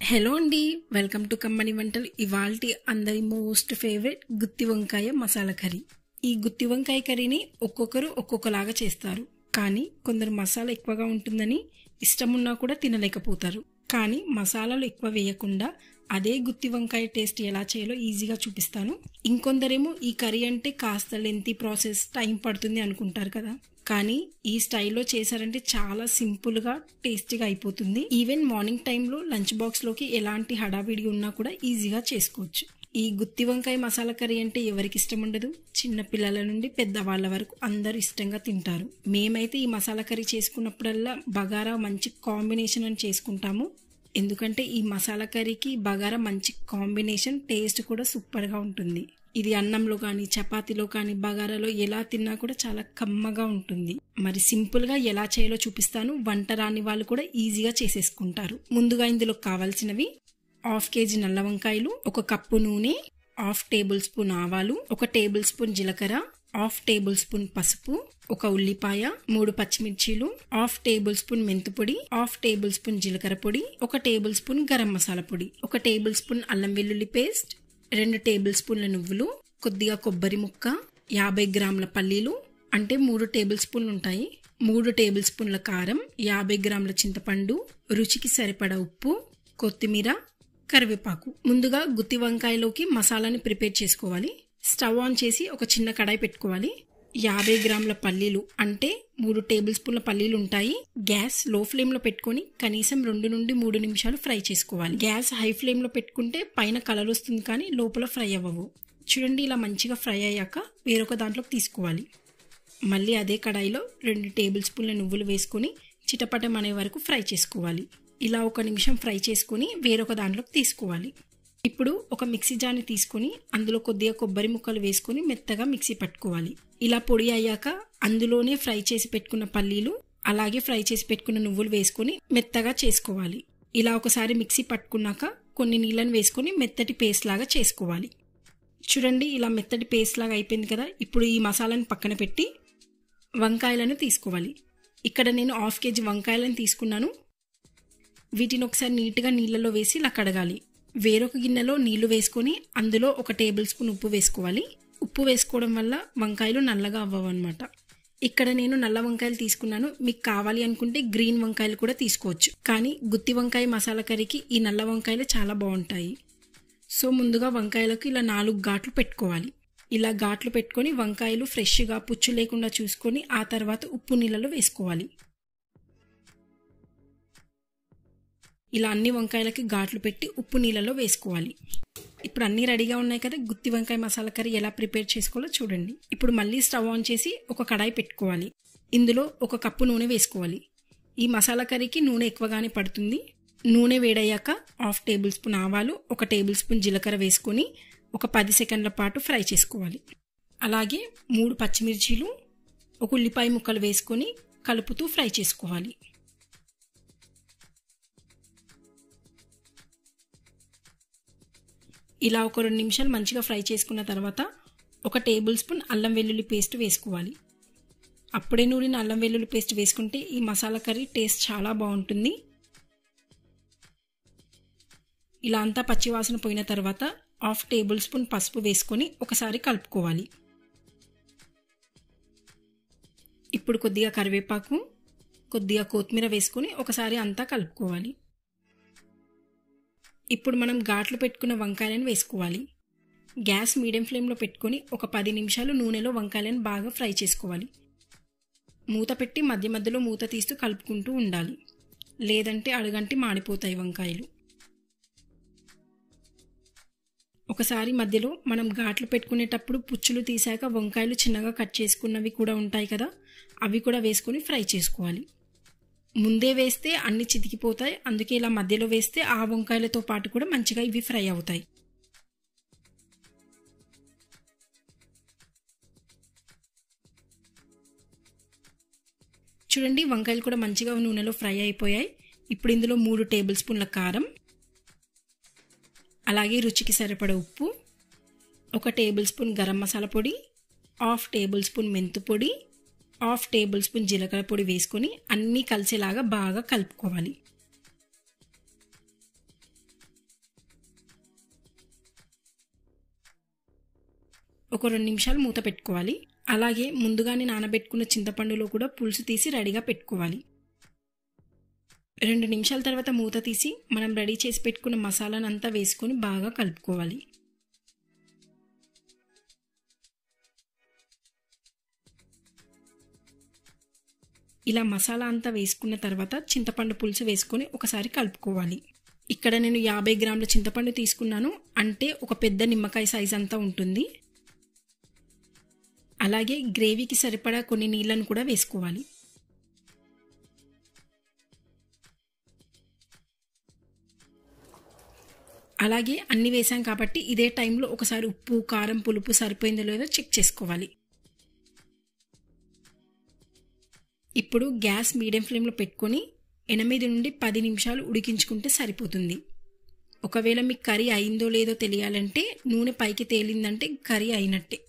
Hello అండి, welcome to కమ్మని వంటలు. ఇవాల్టి అందరి మోస్ట్ ఫేవరెట్ గుత్తి వంకాయ మసాలా కర్రీ. ఈ గుత్తి వంకాయ కర్రీని ఒక్కొక్కరు ఒక్కొక్కలాగా చేస్తారు. కానీ కొందరు మసాలా ఎక్కువగా ఉంటుందని ఇష్టమున్నా కూడా తినలేకపోతారు. కానీ మసాలాలు ఎక్కువ వేయకుండా అదే గుత్తి వంకాయ టేస్ట్ ఎలా చేయాలో ఈజీగా చూపిస్తాను. ఇంకొందరేమో ఈ కర్రీ అంటే కాస్త లెంతీ ప్రాసెస్, టైం పడుతుంది అనుకుంటారు కదా. కానీ ఈ స్టైల్లో చేశారంటే చాలా సింపుల్గా టేస్టీగా అయిపోతుంది. ఈవెన్ మార్నింగ్ టైంలో లంచ్ బాక్స్లోకి ఎలాంటి హడావిడి ఉన్నా కూడా ఈజీగా చేసుకోవచ్చు. ఈ గుత్తి వంకాయ మసాలా కర్రీ అంటే ఎవరికి ఇష్టం ఉండదు? చిన్న పిల్లల నుండి పెద్దవాళ్ళ వరకు అందరూ ఇష్టంగా తింటారు. మేమైతే ఈ మసాలా కర్రీ చేసుకున్నప్పుడల్లా బగారా మంచి కాంబినేషన్ అని చేసుకుంటాము. ఎందుకంటే ఈ మసాలా కర్రీకి బగారా మంచి కాంబినేషన్, టేస్ట్ కూడా సూపర్గా ఉంటుంది. ఇది అన్నంలో కానీ చపాతీలో కానీ బగారాలో ఎలా తిన్నా కూడా చాలా కమ్మగా ఉంటుంది. మరి సింపుల్గా ఎలా చేయాలో చూపిస్తాను. వంట రాని వాళ్ళు కూడా ఈజీగా చేసేసుకుంటారు. ముందుగా ఇందులో కావాల్సినవి 1/2 kg నల్ల వంకాయలు, 1 కప్పు నూనె, 1/2 టేబుల్ స్పూన్ ఆవాలు, 1 టేబుల్ స్పూన్ జీలకర్ర, 1/2 టేబుల్ స్పూన్ పసుపు, 1 ఉల్లిపాయ, 3 పచ్చిమిర్చీలు, 1/2 టేబుల్ స్పూన్ మెంతుపొడి, 1/2 టేబుల్ స్పూన్ జీలకర్ర పొడి, 1 టేబుల్ స్పూన్ గరం మసాలా పొడి, 1 టేబుల్ స్పూన్ అల్లం వెల్లుల్లి పేస్ట్, 2 టేబుల్ స్పూన్ల నువ్వులు, కొద్దిగా కొబ్బరి ముక్క, 50 గ్రాముల పల్లీలు అంటే 3 టేబుల్ స్పూన్లు ఉంటాయి, 3 టేబుల్ స్పూన్ల కారం, 50 గ్రాముల చింతపండు, రుచికి సరిపడా ఉప్పు, కొత్తిమీర, కరివేపాకు. ముందుగా గుత్తి వంకాయలోకి మసాలాని ప్రిపేర్ చేసుకోవాలి. స్టవ్ ఆన్ చేసి ఒక చిన్న కడాయి పెట్టుకోవాలి. 50 గ్రాముల పల్లీలు అంటే 3 టేబుల్ స్పూన్ల పల్లీలు ఉంటాయి. గ్యాస్ లో ఫ్లేమ్ లో పెట్టుకుని కనీసం 2 నుండి 3 నిమిషాలు ఫ్రై చేసుకోవాలి. గ్యాస్ హై ఫ్లేమ్ లో పెట్టుకుంటే పైన కలర్ వస్తుంది కానీ లోపల ఫ్రై అవ్వవు. చూడండి, ఇలా మంచిగా ఫ్రై అయ్యాక వేరొక దాంట్లోకి తీసుకోవాలి. మళ్ళీ అదే కడాయిలో 2 టేబుల్ స్పూన్ల నువ్వులు వేసుకుని చిటపటం అనే వరకు ఫ్రై చేసుకోవాలి. ఇలా 1 నిమిషం ఫ్రై చేసుకుని వేరొక దాంట్లోకి తీసుకోవాలి. ఇప్పుడు ఒక మిక్సీ జార్ని తీసుకుని అందులో కొద్దిగా కొబ్బరి ముక్కలు వేసుకుని మెత్తగా మిక్సీ పట్టుకోవాలి. ఇలా పొడి అయ్యాక అందులోనే ఫ్రై చేసి పెట్టుకున్న పల్లీలు, అలాగే ఫ్రై చేసి పెట్టుకున్న నువ్వులు వేసుకుని మెత్తగా చేసుకోవాలి. ఇలా ఒకసారి మిక్సీ పట్టుకున్నాక కొన్ని నీళ్ళని వేసుకుని మెత్తటి పేస్ట్ లాగా చేసుకోవాలి. చూడండి, ఇలా మెత్తటి పేస్ట్ లాగా అయిపోయింది కదా. ఇప్పుడు ఈ మసాలాని పక్కన పెట్టి వంకాయలను తీసుకోవాలి. ఇక్కడ నేను 1/2 kg వంకాయలను తీసుకున్నాను. వీటిని ఒకసారి నీట్గా నీళ్ళలో వేసి ఇలా కడగాలి. వేరొక గిన్నెలో నీళ్లు వేసుకొని అందులో 1 టేబుల్ స్పూన్ ఉప్పు వేసుకోవాలి. ఉప్పు వేసుకోవడం వల్ల వంకాయలు నల్లగా అవ్వవు అనమాట. ఇక్కడ నేను నల్ల వంకాయలు తీసుకున్నాను. మీకు కావాలి అనుకుంటే గ్రీన్ వంకాయలు కూడా తీసుకోవచ్చు. కానీ గుత్తి వంకాయ మసాలా కర్రీకి ఈ నల్ల వంకాయలు చాలా బాగుంటాయి. సో ముందుగా వంకాయలకు ఇలా 4 ఘాట్లు పెట్టుకోవాలి. ఇలా ఘాట్లు పెట్టుకొని వంకాయలు ఫ్రెష్గా పుచ్చు లేకుండా చూసుకొని ఆ తర్వాత ఉప్పు నీళ్ళలో వేసుకోవాలి. ఇలా అన్ని వంకాయలకి ఘాట్లు పెట్టి ఉప్పు నీళ్ళలో వేసుకోవాలి. ఇప్పుడు అన్నీ రెడీగా ఉన్నాయి కదా. గుత్తి వంకాయ మసాలా కర్రీ ఎలా ప్రిపేర్ చేసుకోవాలో చూడండి. ఇప్పుడు మళ్ళీ స్టవ్ ఆన్ చేసి ఒక కడాయి పెట్టుకోవాలి. ఇందులో 1 కప్పు నూనె వేసుకోవాలి. ఈ మసాలా కర్రీకి నూనె ఎక్కువగానే పడుతుంది. నూనె వేడయ్యాక 1/2 టేబుల్ స్పూన్ ఆవాలు, 1 టేబుల్ స్పూన్ జీలకర్ర వేసుకొని ఒక 10 సెకండ్ల పాటు ఫ్రై చేసుకోవాలి. అలాగే 3 పచ్చిమిర్చీలు, 1 ఉల్లిపాయ ముక్కలు వేసుకొని కలుపుతూ ఫ్రై చేసుకోవాలి. ఇలా ఒక 2 నిమిషాలు మంచిగా ఫ్రై చేసుకున్న తర్వాత 1 టేబుల్ స్పూన్ అల్లం వెల్లుల్లి పేస్ట్ వేసుకోవాలి. అప్పుడే నూరిన అల్లం వెల్లుల్లి పేస్ట్ వేసుకుంటే ఈ మసాలా కర్రీ టేస్ట్ చాలా బాగుంటుంది. ఇలా అంతా పచ్చివాసన పోయిన తర్వాత 1/2 టేబుల్ స్పూన్ పసుపు వేసుకొని ఒకసారి కలుపుకోవాలి. ఇప్పుడు కొద్దిగా కరివేపాకు, కొద్దిగా కొత్తిమీర వేసుకొని ఒకసారి అంతా కలుపుకోవాలి. ఇప్పుడు మనం ఘాట్లు పెట్టుకున్న వంకాయలను వేసుకోవాలి. గ్యాస్ మీడియం ఫ్లేమ్లో పెట్టుకొని ఒక 10 నిమిషాలు నూనెలో వంకాయలను బాగా ఫ్రై చేసుకోవాలి. మూత పెట్టి మధ్య మధ్యలో మూత తీస్తూ కలుపుకుంటూ ఉండాలి. లేదంటే అడుగంటి మాడిపోతాయి వంకాయలు. ఒకసారి మధ్యలో మనం ఘాట్లు పెట్టుకునేటప్పుడు పుచ్చులు తీసాక వంకాయలు చిన్నగా కట్ చేసుకున్నవి కూడా ఉంటాయి కదా, అవి కూడా వేసుకొని ఫ్రై చేసుకోవాలి. ముందే వేస్తే అన్ని చితికిపోతాయి. అందుకే ఇలా మధ్యలో వేస్తే ఆ వంకాయలతో పాటు కూడా మంచిగా ఇవి ఫ్రై అవుతాయి. చూడండి, వంకాయలు కూడా మంచిగా నూనెలో ఫ్రై అయిపోయాయి. ఇప్పుడు ఇందులో 3 టేబుల్ స్పూన్ల కారం, అలాగే రుచికి సరిపడ ఉప్పు, 1 టేబుల్ స్పూన్ గరం మసాలా పొడి, 1/2 టేబుల్ స్పూన్ మెంతు పొడి, 1/2 టేబుల్ స్పూన్ జీలకర్ర పొడి వేసుకొని అన్నీ కలిసేలాగా బాగా కలుపుకోవాలి. ఒక 2 నిమిషాలు మూత పెట్టుకోవాలి. అలాగే ముందుగానే నానబెట్టుకున్న చింతపండులో కూడా పులుసు తీసి రెడీగా పెట్టుకోవాలి. 2 నిమిషాల తర్వాత మూత తీసి మనం రెడీ చేసి పెట్టుకున్న మసాలానంతా వేసుకొని బాగా కలుపుకోవాలి. ఇలా మసాలా అంతా వేసుకున్న తర్వాత చింతపండు పులుసు వేసుకొని ఒకసారి కలుపుకోవాలి. ఇక్కడ నేను 50 గ్రాముల చింతపండు తీసుకున్నాను, అంటే ఒక పెద్ద నిమ్మకాయ సైజ్ అంతా ఉంటుంది. అలాగే గ్రేవీకి సరిపడా కొన్ని నీళ్ళను కూడా వేసుకోవాలి. అలాగే అన్ని వేసాం కాబట్టి ఇదే టైంలో ఒకసారి ఉప్పు, కారం, పులుపు సరిపోయిందో లేదో చెక్ చేసుకోవాలి. ఇప్పుడు గ్యాస్ మీడియం ఫ్లేమ్లో పెట్టుకొని 8 నుండి 10 నిమిషాలు ఉడికించుకుంటే సరిపోతుంది. ఒకవేళ మీకు కర్రీ అయిందో లేదో తెలియాలంటే నూనె పైకి తేలిందంటే కర్రీ అయినట్టే.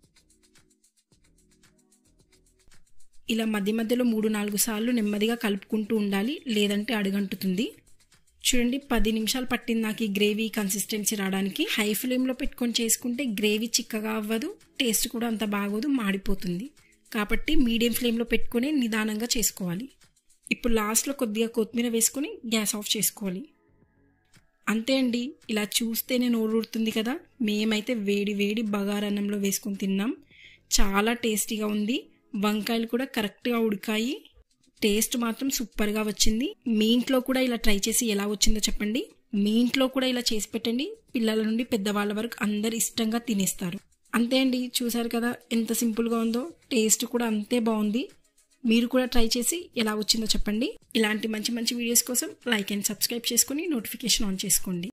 ఇలా మధ్య మధ్యలో 3-4 సార్లు నెమ్మదిగా కలుపుకుంటూ ఉండాలి, లేదంటే అడుగంటుతుంది. చూడండి 10 నిమిషాలు పట్టింది నాకు ఈ గ్రేవీ కన్సిస్టెన్సీ రావడానికి. హై ఫ్లేమ్లో పెట్టుకొని చేసుకుంటే గ్రేవీ చిక్కగా అవ్వదు, టేస్ట్ కూడా అంత బాగోదు, మాడిపోతుంది. కాబట్టి మీడియం ఫ్లేమ్లో పెట్టుకొని నిదానంగా చేసుకోవాలి. ఇప్పుడు లాస్ట్లో కొద్దిగా కొత్తిమీర వేసుకొని గ్యాస్ ఆఫ్ చేసుకోవాలి. అంతే అండి, ఇలా చూస్తేనే నోరూరుతుంది కదా. మేమైతే వేడి వేడి బగారన్నంలో వేసుకొని తిన్నాం. చాలా టేస్టీగా ఉంది. వంకాయలు కూడా కరెక్ట్గా ఉడికాయి. టేస్ట్ మాత్రం సూపర్గా వచ్చింది. మీ ఇంట్లో కూడా ఇలా ట్రై చేసి ఎలా వచ్చిందో చెప్పండి. మీ ఇంట్లో కూడా ఇలా చేసి పెట్టండి. పిల్లల నుండి పెద్దవాళ్ళ వరకు అందరు ఇష్టంగా తినేస్తారు. అంతే అండి, చూసారు కదా ఎంత సింపుల్గా ఉందో. టేస్ట్ కూడా అంతే బాగుంది. మీరు కూడా ట్రై చేసి ఎలా వచ్చిందో చెప్పండి. ఇలాంటి మంచి మంచి వీడియోస్ కోసం లైక్ అండ్ సబ్స్క్రైబ్ చేసుకొని నోటిఫికేషన్ ఆన్ చేసుకోండి.